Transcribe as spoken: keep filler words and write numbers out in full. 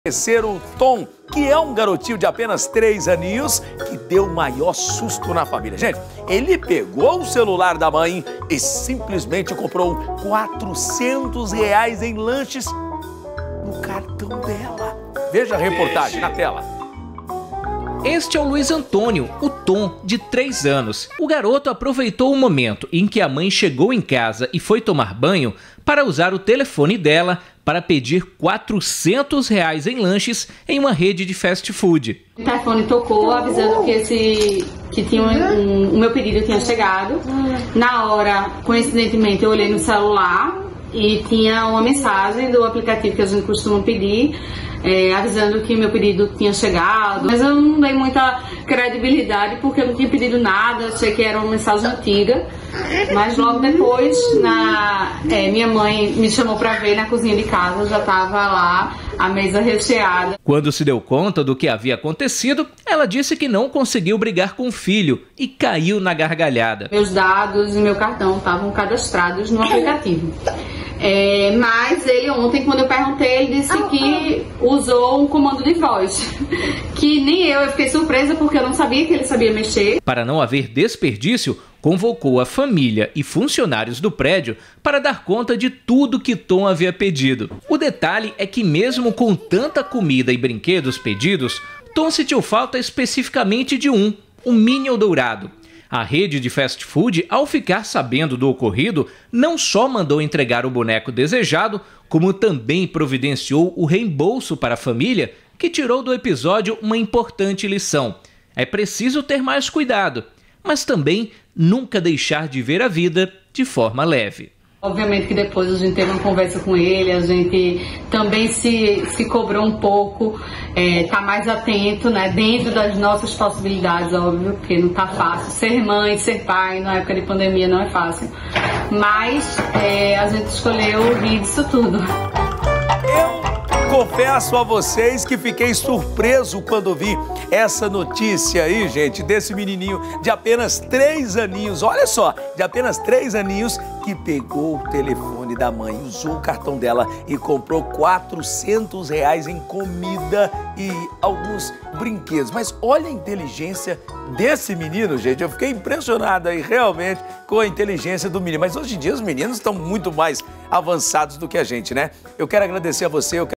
Ser o Tom, que é um garotinho de apenas três aninhos, que deu o maior susto na família. Gente, ele pegou o celular da mãe e simplesmente comprou quatrocentos reais em lanches no cartão dela. Veja a reportagem na tela. Este é o Luiz Antônio, o Tom, de três anos. O garoto aproveitou o momento em que a mãe chegou em casa e foi tomar banho para usar o telefone dela para pedir quatrocentos reais em lanches em uma rede de fast food. O telefone tocou avisando que, esse, que tinha um, um, o meu pedido tinha chegado. Na hora, coincidentemente, eu olhei no celular e tinha uma mensagem do aplicativo que a gente costuma pedir, é, avisando que meu pedido tinha chegado. Mas eu não dei muita credibilidade porque eu não tinha pedido nada, achei que era uma mensagem antiga. Mas logo depois, na, é, minha mãe me chamou para ver na cozinha de casa, já estava lá a mesa recheada. Quando se deu conta do que havia acontecido, ela disse que não conseguiu brigar com o filho e caiu na gargalhada. Meus dados e meu cartão estavam cadastrados no aplicativo. É, mas ele ontem, quando eu perguntei, ele disse que usou um comando de voz. Que nem eu, eu fiquei surpresa porque eu não sabia que ele sabia mexer. Para não haver desperdício, convocou a família e funcionários do prédio para dar conta de tudo que Tom havia pedido. O detalhe é que mesmo com tanta comida e brinquedos pedidos, Tom sentiu falta especificamente de um, um Minion dourado. A rede de fast food, ao ficar sabendo do ocorrido, não só mandou entregar o boneco desejado, como também providenciou o reembolso para a família, que tirou do episódio uma importante lição. É preciso ter mais cuidado, mas também nunca deixar de ver a vida de forma leve. Obviamente que depois a gente teve uma conversa com ele, a gente também se, se cobrou um pouco, é, tá mais atento, né, dentro das nossas possibilidades, óbvio, porque não tá fácil. Ser mãe, ser pai, na época de pandemia não é fácil. Mas é, a gente escolheu rir disso tudo. Confesso a vocês que fiquei surpreso quando vi essa notícia aí, gente, desse menininho de apenas três aninhos, olha só, de apenas três aninhos, que pegou o telefone da mãe, usou o cartão dela e comprou quatrocentos reais em comida e alguns brinquedos. Mas olha a inteligência desse menino, gente, eu fiquei impressionado aí realmente com a inteligência do menino. Mas hoje em dia os meninos estão muito mais avançados do que a gente, né? Eu quero agradecer a você, eu quero